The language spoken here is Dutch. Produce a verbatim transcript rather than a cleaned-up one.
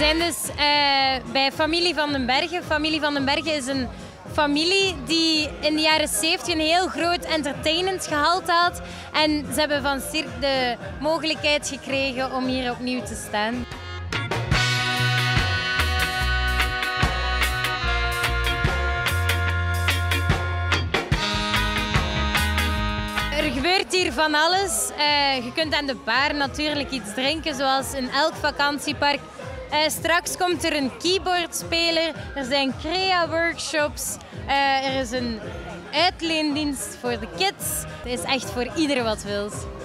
zijn dus uh, bij Familie van den Bergen. Familie van den Bergen is een familie die in de jaren zeventig een heel groot entertainmentgehalte had. En ze hebben van Cirque de mogelijkheid gekregen om hier opnieuw te staan. Er gebeurt hier van alles. Uh, je kunt aan de bar natuurlijk iets drinken, zoals in elk vakantiepark. Uh, straks komt er een keyboardspeler, er zijn crea-workshops, uh, er is een uitleendienst voor de kids. Het is echt voor ieder wat wil.